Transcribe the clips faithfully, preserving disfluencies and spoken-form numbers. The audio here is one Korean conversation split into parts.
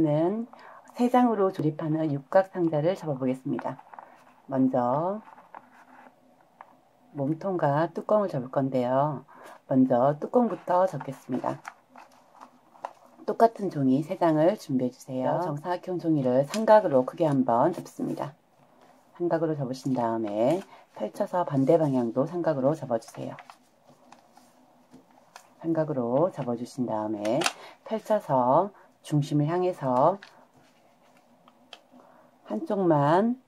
이번에는 세 장으로 조립하는 육각 상자를 접어보겠습니다. 먼저 몸통과 뚜껑을 접을 건데요. 먼저 뚜껑부터 접겠습니다. 똑같은 종이 세 장을 준비해 주세요. 정사각형 종이를 삼각으로 크게 한번 접습니다. 삼각으로 접으신 다음에 펼쳐서 반대 방향도 삼각으로 접어주세요. 삼각으로 접어주신 다음에 펼쳐서 중심을 향해서 한쪽만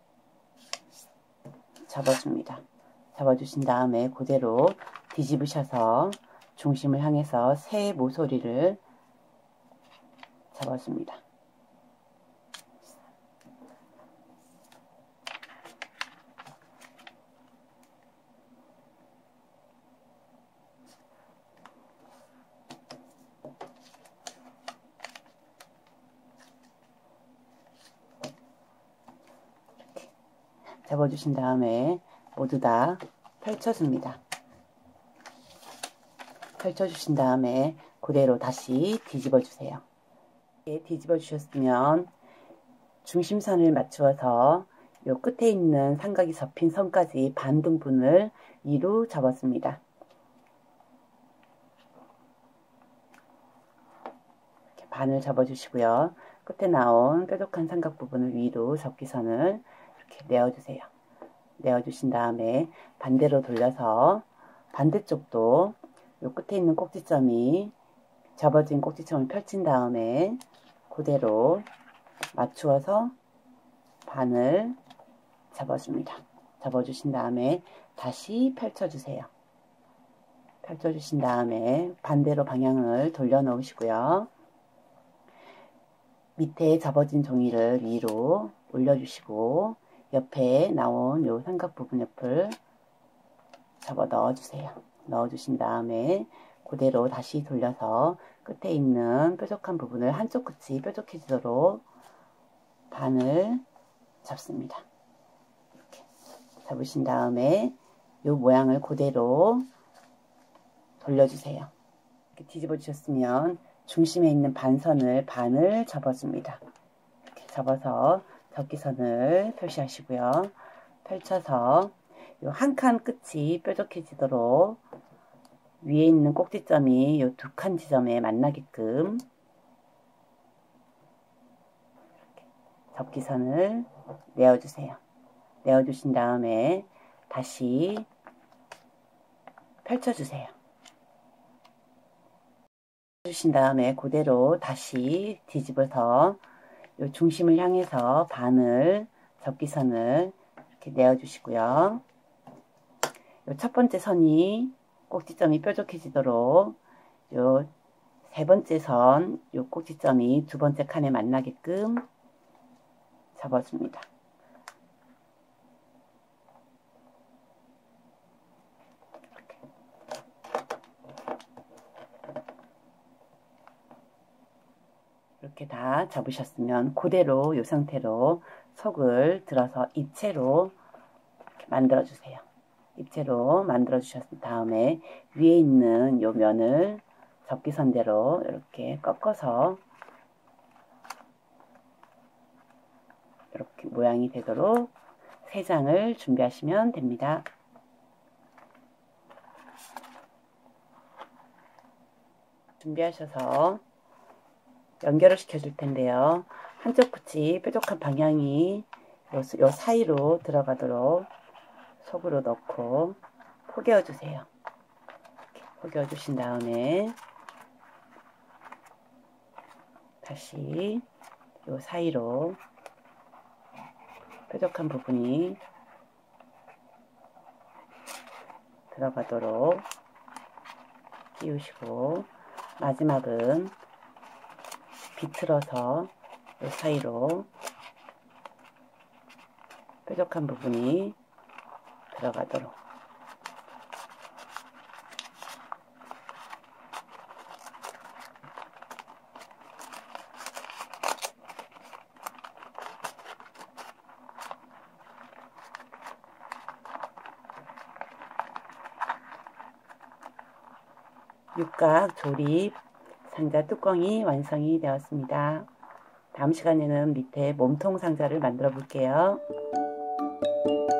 접어줍니다. 접어주신 다음에 그대로 뒤집으셔서 중심을 향해서 새 모서리를 접어줍니다. 접어주신 다음에 모두 다 펼쳐줍니다. 펼쳐주신 다음에 그대로 다시 뒤집어 주세요. 이렇게 뒤집어 주셨으면 중심선을 맞추어서 요 끝에 있는 삼각이 접힌 선까지 반 등분을 위로 접었습니다. 이렇게 반을 접어 주시고요. 끝에 나온 뾰족한 삼각 부분을 위로 접기선을 이렇게 내어주세요. 내어주신 다음에 반대로 돌려서 반대쪽도 요 끝에 있는 꼭지점이 접어진 꼭지점을 펼친 다음에 그대로 맞추어서 반을 접어줍니다. 접어주신 다음에 다시 펼쳐주세요. 펼쳐주신 다음에 반대로 방향을 돌려 놓으시고요. 밑에 접어진 종이를 위로 올려주시고 옆에 나온 요 삼각 부분 옆을 접어 넣어주세요. 넣어주신 다음에 그대로 다시 돌려서 끝에 있는 뾰족한 부분을 한쪽 끝이 뾰족해지도록 반을 잡습니다. 이렇게 잡으신 다음에 요 모양을 그대로 돌려주세요. 이렇게 뒤집어 주셨으면 중심에 있는 반선을 반을 접어줍니다. 이렇게 접어서 접기선을 표시하시고요. 펼쳐서 요 한 칸 끝이 뾰족해지도록 위에 있는 꼭지점이 요 두 칸 지점에 만나게끔 접기선을 내어주세요. 내어주신 다음에 다시 펼쳐주세요. 펼쳐주신 다음에 그대로 다시 뒤집어서 요 중심을 향해서 반을 접기선을 이렇게 내어주시고요. 요 첫 번째 선이 꼭지점이 뾰족해지도록 요 세 번째 선, 요 꼭지점이 두 번째 칸에 만나게끔 접어줍니다. 이렇게. 이렇게 다 접으셨으면 그대로 이 상태로 속을 들어서 입체로 만들어 주세요. 입체로 만들어 주셨은 다음에 위에 있는 요 면을 접기선대로 이렇게 꺾어서 이렇게 모양이 되도록 세 장을 준비하시면 됩니다. 준비하셔서 연결을 시켜줄 텐데요. 한쪽 끝이 뾰족한 방향이 요, 요 사이로 들어가도록 속으로 넣고 포개어 주세요. 포개어 주신 다음에 다시 요 사이로 뾰족한 부분이 들어가도록 끼우시고 마지막은 비틀어서 이 사이로 뾰족한 부분이 들어가도록 육각 조립 상자 뚜껑이 완성이 되었습니다. 다음 시간에는 밑에 몸통 상자를 만들어 볼게요.